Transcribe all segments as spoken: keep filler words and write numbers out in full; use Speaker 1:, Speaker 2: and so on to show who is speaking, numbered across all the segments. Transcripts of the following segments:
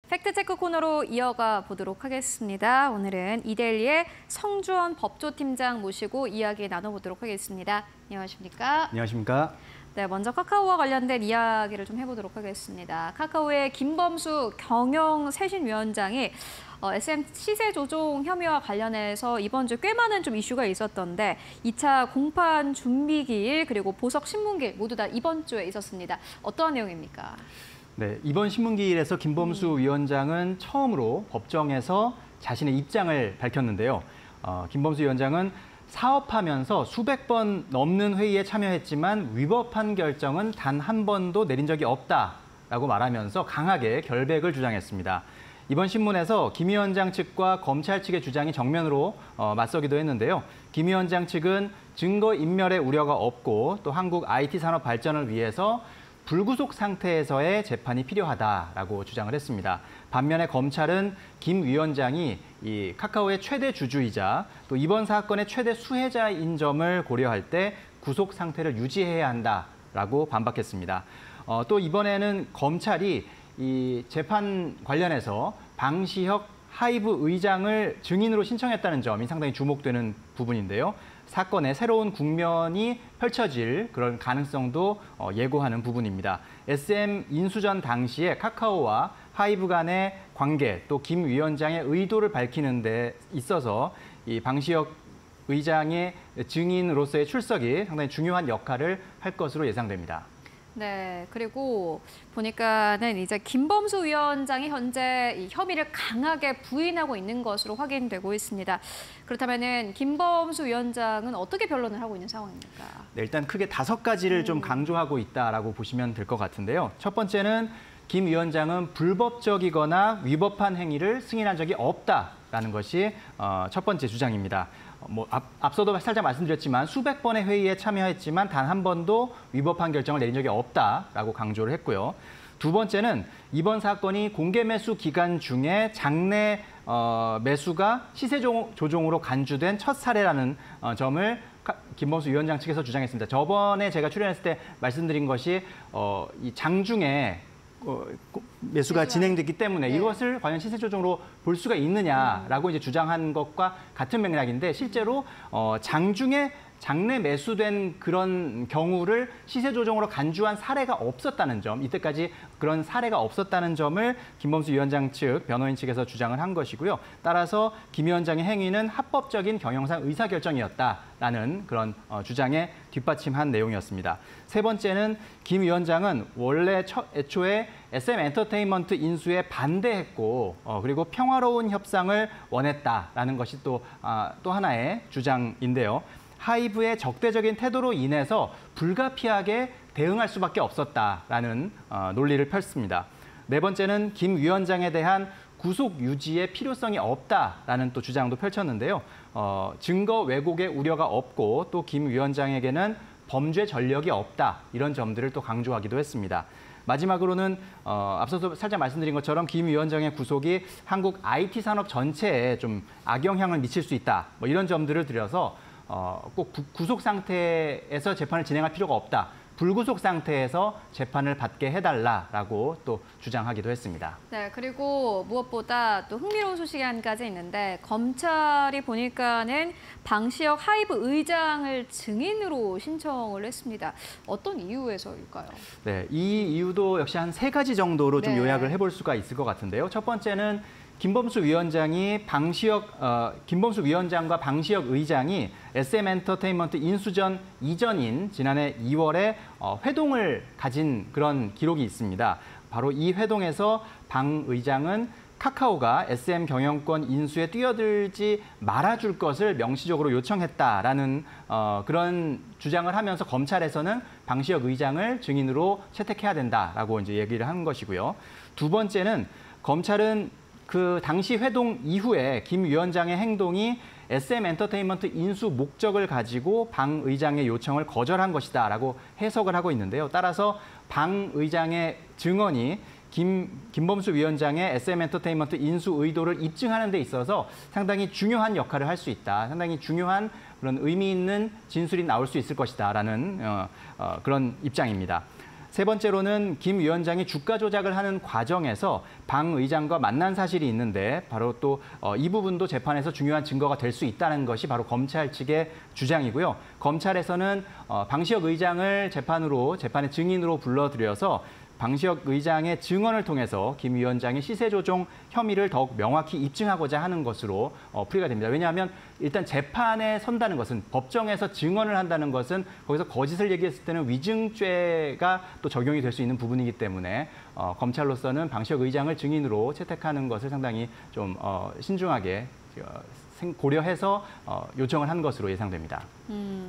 Speaker 1: 팩트체크 코너로 이어가 보도록 하겠습니다. 오늘은 이데일리의 성주원 법조팀장 모시고 이야기 나눠보도록 하겠습니다. 안녕하십니까?
Speaker 2: 안녕하십니까?
Speaker 1: 네, 먼저 카카오와 관련된 이야기를 좀 해보도록 하겠습니다. 카카오의 김범수 경영쇄신위원장이 어, 에스엠 시세 조종 혐의와 관련해서 이번 주 꽤 많은 좀 이슈가 있었던데 이 차 공판 준비기일 그리고 보석 신문기일 모두 다 이번 주에 있었습니다. 어떠한 내용입니까?
Speaker 2: 네, 이번 신문기일에서 김범수
Speaker 1: 음.
Speaker 2: 위원장은 처음으로 법정에서 자신의 입장을 밝혔는데요. 어, 김범수 위원장은 사업하면서 수백 번 넘는 회의에 참여했지만 위법한 결정은 단 한 번도 내린 적이 없다라고 말하면서 강하게 결백을 주장했습니다. 이번 신문에서 김 위원장 측과 검찰 측의 주장이 정면으로 어, 맞서기도 했는데요. 김 위원장 측은 증거 인멸의 우려가 없고 또 한국 아이티 산업 발전을 위해서 불구속 상태에서의 재판이 필요하다라고 주장을 했습니다. 반면에 검찰은 김 위원장이 이 카카오의 최대 주주이자 또 이번 사건의 최대 수혜자인 점을 고려할 때 구속 상태를 유지해야 한다라고 반박했습니다. 어, 또 이번에는 검찰이 이 재판 관련해서 방시혁 하이브 의장을 증인으로 신청했다는 점이 상당히 주목되는 부분인데요. 사건의 새로운 국면이 펼쳐질 그런 가능성도 예고하는 부분입니다. 에스엠 인수전 당시에 카카오와 하이브 간의 관계, 또 김 위원장의 의도를 밝히는 데 있어서 이 방시혁 의장의 증인으로서의 출석이 상당히 중요한 역할을 할 것으로 예상됩니다.
Speaker 1: 네, 그리고 보니까는 이제 김범수 위원장이 현재 이 혐의를 강하게 부인하고 있는 것으로 확인되고 있습니다. 그렇다면은 김범수 위원장은 어떻게 변론을 하고 있는 상황입니까?
Speaker 2: 네, 일단 크게 다섯 가지를
Speaker 1: 음.
Speaker 2: 좀 강조하고 있다라고 보시면 될 것 같은데요. 첫 번째는 김 위원장은 불법적이거나 위법한 행위를 승인한 적이 없다라는 것이 어, 첫 번째 주장입니다. 뭐 앞, 앞서도 살짝 말씀드렸지만 수백 번의 회의에 참여했지만 단 한 번도 위법한 결정을 내린 적이 없다라고 강조를 했고요. 두 번째는 이번 사건이 공개 매수 기간 중에 장내 어, 매수가 시세 조종으로 간주된 첫 사례라는 어, 점을 김범수 위원장 측에서 주장했습니다. 저번에 제가 출연했을 때 말씀드린 것이 어, 이 장중에 어, 매수가 진행됐기 때문에 네. 이것을 과연 시세 조정으로 볼 수가 있느냐라고 음. 이제 주장한 것과 같은 맥락인데 실제로 어, 장중에 장내 매수된 그런 경우를 시세 조정으로 간주한 사례가 없었다는 점, 이때까지 그런 사례가 없었다는 점을 김범수 위원장 측 변호인 측에서 주장을 한 것이고요. 따라서 김 위원장의 행위는 합법적인 경영상 의사결정이었다라는 그런 어, 주장에 뒷받침한 내용이었습니다. 세 번째는 김 위원장은 원래 첫, 애초에 에스엠 엔터테인먼트 인수에 반대했고 어, 그리고 평화로운 협상을 원했다라는 것이 또, 아, 또 하나의 주장인데요. 하이브의 적대적인 태도로 인해서 불가피하게 대응할 수밖에 없었다라는 어, 논리를 펼습니다. 네 번째는 김 위원장에 대한 구속 유지의 필요성이 없다라는 또 주장도 펼쳤는데요. 어, 증거 왜곡의 우려가 없고 또 김 위원장에게는 범죄 전력이 없다 이런 점들을 또 강조하기도 했습니다. 마지막으로는 어, 앞서도 살짝 말씀드린 것처럼 김 위원장의 구속이 한국 아이티 산업 전체에 좀 악영향을 미칠 수 있다 뭐 이런 점들을 들여서 어, 꼭 구, 구속 상태에서 재판을 진행할 필요가 없다. 불구속 상태에서 재판을 받게 해달라라고 또 주장하기도 했습니다.
Speaker 1: 네, 그리고 무엇보다 또 흥미로운 소식이 한 가지 있는데 검찰이 보니까는 방시혁 하이브 의장을 증인으로 신청을 했습니다. 어떤 이유에서일까요?
Speaker 2: 네, 이 이유도 역시 한 세 가지 정도로 좀
Speaker 1: 네.
Speaker 2: 요약을 해볼 수가 있을 것 같은데요. 첫 번째는 김범수 위원장이 방시혁 어, 김범수 위원장과 방시혁 의장이 에스엠 엔터테인먼트 인수전 이전인 지난해 이월에 어, 회동을 가진 그런 기록이 있습니다. 바로 이 회동에서 방 의장은 카카오가 에스엠 경영권 인수에 뛰어들지 말아줄 것을 명시적으로 요청했다라는 어, 그런 주장을 하면서 검찰에서는 방시혁 의장을 증인으로 채택해야 된다라고 이제 얘기를 한 것이고요. 두 번째는 검찰은 그 당시 회동 이후에 김 위원장의 행동이 에스엠 엔터테인먼트 인수 목적을 가지고 방 의장의 요청을 거절한 것이다라고 해석을 하고 있는데요. 따라서 방 의장의 증언이 김, 김범수 위원장의 에스엠 엔터테인먼트 인수 의도를 입증하는 데 있어서 상당히 중요한 역할을 할 수 있다. 상당히 중요한 그런 의미 있는 진술이 나올 수 있을 것이다라는 어, 어, 그런 입장입니다. 세 번째로는 김 위원장이 주가 조작을 하는 과정에서 방 의장과 만난 사실이 있는데 바로 또 이 부분도 재판에서 중요한 증거가 될 수 있다는 것이 바로 검찰 측의 주장이고요. 검찰에서는 방시혁 의장을 재판으로 재판의 증인으로 불러들여서 방시혁 의장의 증언을 통해서 김 위원장의 시세 조종 혐의를 더욱 명확히 입증하고자 하는 것으로 풀이가 됩니다. 왜냐하면 일단 재판에 선다는 것은 법정에서 증언을 한다는 것은 거기서 거짓을 얘기했을 때는 위증죄가 또 적용이 될 수 있는 부분이기 때문에 어, 검찰로서는 방시혁 의장을 증인으로 채택하는 것을 상당히 좀 어, 신중하게 고려해서 어, 요청을 한 것으로 예상됩니다.
Speaker 1: 음.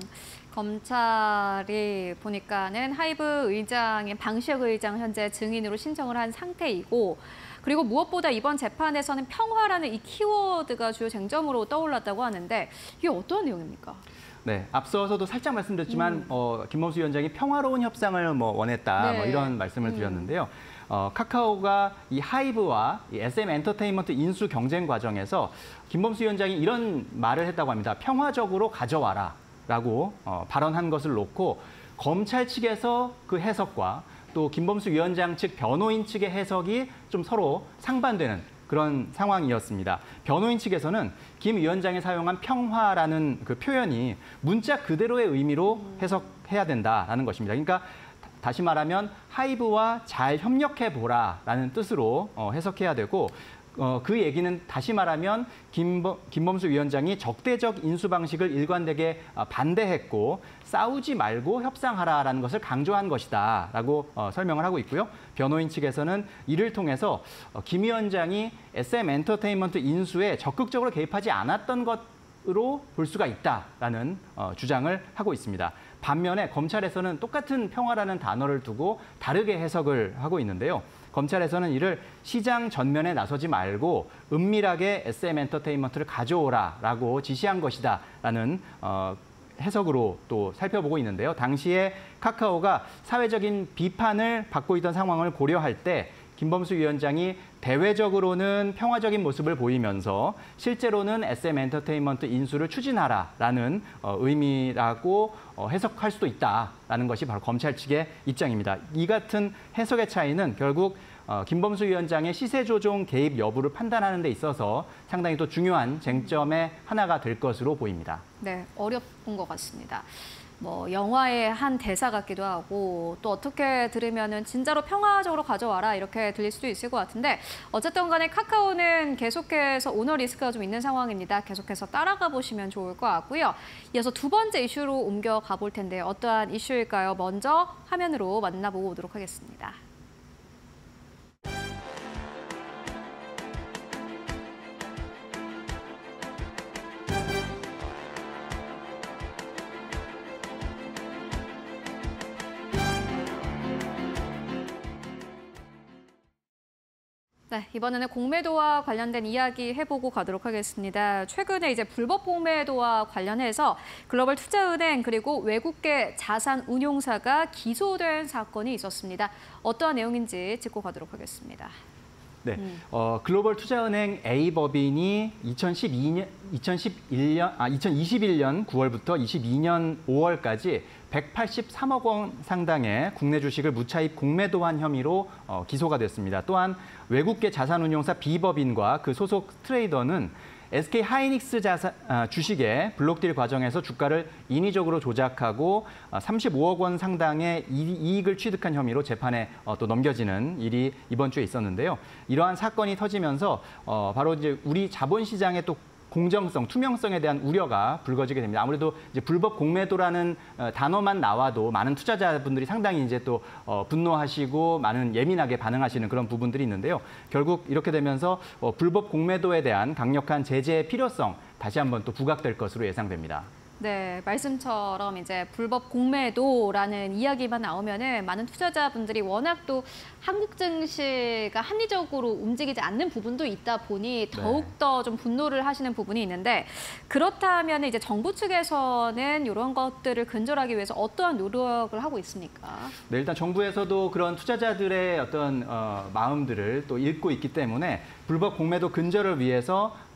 Speaker 1: 검찰이 보니까는 하이브 의장인 방시혁 의장 현재 증인으로 신청을 한 상태이고 그리고 무엇보다 이번 재판에서는 평화라는 이 키워드가 주요 쟁점으로 떠올랐다고 하는데 이게 어떤 내용입니까?
Speaker 2: 네, 앞서서도 살짝 말씀드렸지만
Speaker 1: 음.
Speaker 2: 어, 김범수 위원장이 평화로운 협상을 뭐 원했다
Speaker 1: 네.
Speaker 2: 뭐 이런 말씀을
Speaker 1: 음.
Speaker 2: 드렸는데요. 어, 카카오가 이 하이브와 이 에스엠 엔터테인먼트 인수 경쟁 과정에서 김범수 위원장이 이런 말을 했다고 합니다. 평화적으로 가져와라. 라고 어, 발언한 것을 놓고 검찰 측에서 그 해석과 또 김범수 위원장 측 변호인 측의 해석이 좀 서로 상반되는 그런 상황이었습니다. 변호인 측에서는 김 위원장이 사용한 평화라는 그 표현이 문자 그대로의 의미로 해석해야 된다라는 것입니다. 그러니까 다시 말하면 하이브와 잘 협력해보라라는 뜻으로 어, 해석해야 되고 어, 그 얘기는 다시 말하면 김범, 김범수 위원장이 적대적 인수 방식을 일관되게 반대했고 싸우지 말고 협상하라라는 것을 강조한 것이다라고 어, 설명을 하고 있고요. 변호인 측에서는 이를 통해서 어, 김 위원장이 에스엠 엔터테인먼트 인수에 적극적으로 개입하지 않았던 것으로 볼 수가 있다라는 어, 주장을 하고 있습니다. 반면에 검찰에서는 똑같은 평화라는 단어를 두고 다르게 해석을 하고 있는데요. 검찰에서는 이를 시장 전면에 나서지 말고 은밀하게 에스엠 엔터테인먼트를 가져오라라고 지시한 것이다라는 어, 해석으로 또 살펴보고 있는데요. 당시에 카카오가 사회적인 비판을 받고 있던 상황을 고려할 때 김범수 위원장이 대외적으로는 평화적인 모습을 보이면서 실제로는 에스엠 엔터테인먼트 인수를 추진하라라는 어, 의미라고 어, 해석할 수도 있다라는 것이 바로 검찰 측의 입장입니다. 이 같은 해석의 차이는 결국 어, 김범수 위원장의 시세 조종 개입 여부를 판단하는 데 있어서 상당히 또 중요한 쟁점의 하나가 될 것으로 보입니다.
Speaker 1: 네, 어려운 것 같습니다. 뭐 영화의 한 대사 같기도 하고 또 어떻게 들으면은 진짜로 평화적으로 가져와라 이렇게 들릴 수도 있을 것 같은데 어쨌든 간에 카카오는 계속해서 오너 리스크가 좀 있는 상황입니다. 계속해서 따라가 보시면 좋을 것 같고요. 이어서 두 번째 이슈로 옮겨가 볼 텐데 어떠한 이슈일까요? 먼저 화면으로 만나보고 오도록 하겠습니다. 네, 이번에는 공매도와 관련된 이야기 해보고 가도록 하겠습니다. 최근에 이제 불법 공매도와 관련해서 글로벌 투자은행 그리고 외국계 자산 운용사가 기소된 사건이 있었습니다. 어떠한 내용인지 짚고 가도록 하겠습니다.
Speaker 2: 네,
Speaker 1: 음.
Speaker 2: 어, 글로벌 투자은행 A법인이 이천십이 년, 이천십일 년, 아, 이천이십일 년 구월부터 이십이 년 오월까지 백팔십삼억 원 상당의 국내 주식을 무차입 공매도한 혐의로 어, 기소가 됐습니다. 또한 외국계 자산운용사 B법인과 그 소속 트레이더는 에스케이 하이닉스 자산, 아, 주식의 블록딜 과정에서 주가를 인위적으로 조작하고 아, 삼십오억 원 상당의 이익을 취득한 혐의로 재판에 어, 또 넘겨지는 일이 이번 주에 있었는데요. 이러한 사건이 터지면서 어, 바로 이제 우리 자본시장의 또 공정성, 투명성에 대한 우려가 불거지게 됩니다. 아무래도 이제 불법 공매도라는 단어만 나와도 많은 투자자분들이 상당히 이제 또 분노하시고 많은 예민하게 반응하시는 그런 부분들이 있는데요. 결국 이렇게 되면서 불법 공매도에 대한 강력한 제재의 필요성 다시 한번 또 부각될 것으로 예상됩니다.
Speaker 1: 네, 말씀처럼 이제 불법 공매도라는 이야기만 나오면은 많은 투자자분들이 워낙 또 한국 증시가 합리적으로 움직이지 않는 부분도 있다 보니 더욱 더 좀 분노를 하시는 부분이 있는데 그렇다면 이제 정부 측에서는 이런 것들을 근절하기 위해서 어떠한 노력을 하고 있습니까?
Speaker 2: 네, 일단 정부에서도 그런 투자자들의 어떤 어, 마음들을 또 읽고 있기 때문에 불법 공매도 근절을 위해서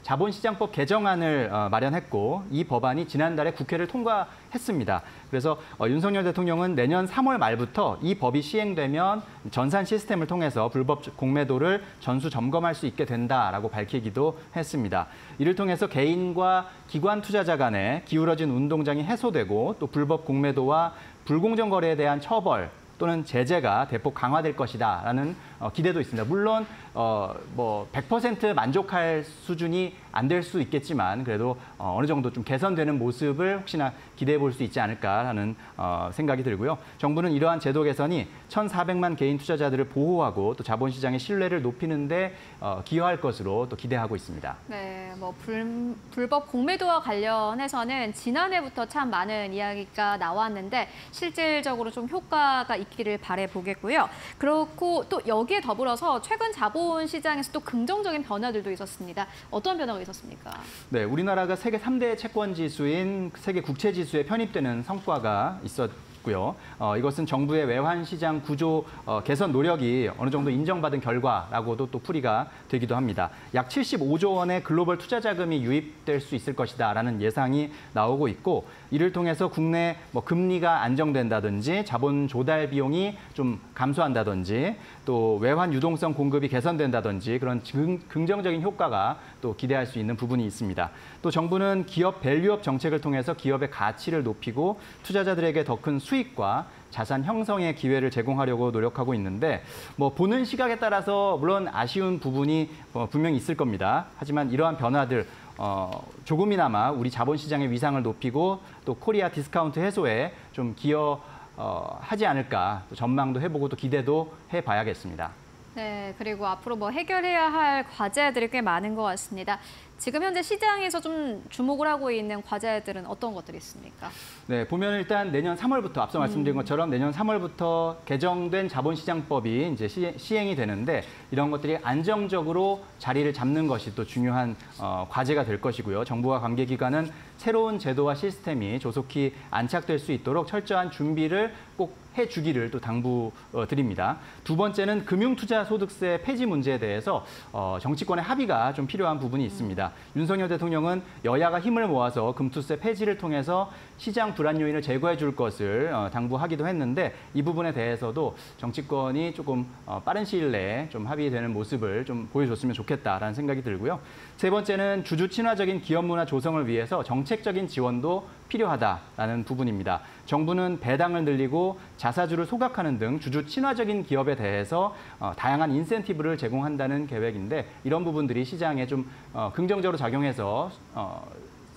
Speaker 2: 자본시장법 개정안을 어, 마련했고 이 법안이 지난달에 국회를 통과했습니다. 그래서 어, 윤석열 대통령은 내년 삼월 말부터 이 법이 시행되면 전산 시스템을 통해서 불법 공매도를 전수 점검할 수 있게 된다라고 밝히기도 했습니다. 이를 통해서 개인과 기관 투자자 간에 기울어진 운동장이 해소되고 또 불법 공매도와 불공정 거래에 대한 처벌 또는 제재가 대폭 강화될 것이다라는 어, 기대도 있습니다. 물론 어, 뭐 백 퍼센트 만족할 수준이 안 될 수 있겠지만 그래도 어, 어느 정도 좀 개선되는 모습을 혹시나 기대해 볼 수 있지 않을까라는 어, 생각이 들고요. 정부는 이러한 제도 개선이 천사백만 개인 투자자들을 보호하고 또 자본시장의 신뢰를 높이는 데 어, 기여할 것으로 또 기대하고 있습니다.
Speaker 1: 네, 뭐 불, 불법 공매도와 관련해서는 지난해부터 참 많은 이야기가 나왔는데 실질적으로 좀 효과가 있기를 바래 보겠고요. 그렇고 또 여기에 더불어서 최근 자본시장에서 또 긍정적인 변화들도 있었습니다. 어떤 변화가 있었습니까?
Speaker 2: 네, 우리나라가 세계 삼 대 채권 지수인 세계 국채 지수에 편입되는 성과가 있었고요. 어, 이것은 정부의 외환 시장 구조 어, 개선 노력이 어느 정도 인정받은 결과라고도 또 풀이가 되기도 합니다. 약 칠십오조 원의 글로벌 투자 자금이 유입될 수 있을 것이다라는 예상이 나오고 있고 이를 통해서 국내 뭐 금리가 안정된다든지 자본 조달 비용이 좀 감소한다든지 또 외환 유동성 공급이 개선된다든지 그런 긍, 긍정적인 효과가 또 기대할 수 있는 부분이 있습니다. 또 정부는 기업 밸류업 정책을 통해서 기업의 가치를 높이고 투자자들에게 더 큰 수익과 자산 형성의 기회를 제공하려고 노력하고 있는데 뭐 보는 시각에 따라서 물론 아쉬운 부분이 어, 분명히 있을 겁니다. 하지만 이러한 변화들 어, 조금이나마 우리 자본시장의 위상을 높이고 또 코리아 디스카운트 해소에 좀 기여 어, 하지 않을까 또 전망도 해보고 또 기대도 해봐야겠습니다.
Speaker 1: 네, 그리고 앞으로 뭐 해결해야 할 과제들이 꽤 많은 것 같습니다. 지금 현재 시장에서 좀 주목을 하고 있는 과제들은 어떤 것들이 있습니까?
Speaker 2: 네, 보면 일단 내년 삼월부터 앞서 말씀드린 것처럼 내년 삼월부터 개정된 자본시장법이 이제 시, 시행이 되는데 이런 것들이 안정적으로 자리를 잡는 것이 또 중요한 어, 과제가 될 것이고요. 정부와 관계기관은 새로운 제도와 시스템이 조속히 안착될 수 있도록 철저한 준비를 꼭 해주기를 또 당부드립니다. 두 번째는 금융투자소득세 폐지 문제에 대해서 어, 정치권의 합의가 좀 필요한 부분이 있습니다. 윤석열 대통령은 여야가 힘을 모아서 금투세 폐지를 통해서 시장 불안 요인을 제거해 줄 것을 어, 당부하기도 했는데 이 부분에 대해서도 정치권이 조금 어, 빠른 시일 내에 좀 합의되는 모습을 좀 보여줬으면 좋겠다라는 생각이 들고요. 세 번째는 주주 친화적인 기업 문화 조성을 위해서 정책적인 지원도 필요하다라는 부분입니다. 정부는 배당을 늘리고 자사주를 소각하는 등 주주 친화적인 기업에 대해서 어, 다양한 인센티브를 제공한다는 계획인데 이런 부분들이 시장에 좀 어, 긍정적으로 작용해서 어,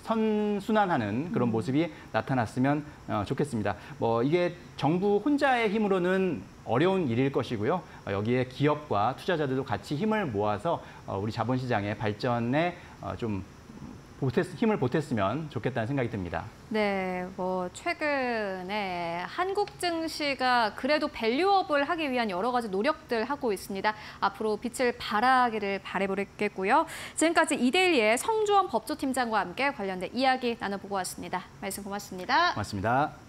Speaker 2: 선순환하는 그런 모습이 나타났으면 어, 좋겠습니다. 뭐 이게 정부 혼자의 힘으로는 어려운 일일 것이고요. 어, 여기에 기업과 투자자들도 같이 힘을 모아서 어, 우리 자본시장의 발전에 어, 좀 보탰, 힘을 보탰으면 좋겠다는 생각이 듭니다.
Speaker 1: 네, 뭐 최근에 한국 증시가 그래도 밸류업을 하기 위한 여러 가지 노력들 하고 있습니다. 앞으로 빛을 발하기를 바라보겠고요. 지금까지 이데일리의 성주원 법조팀장과 함께 관련된 이야기 나눠보고 왔습니다. 말씀 고맙습니다.
Speaker 2: 고맙습니다.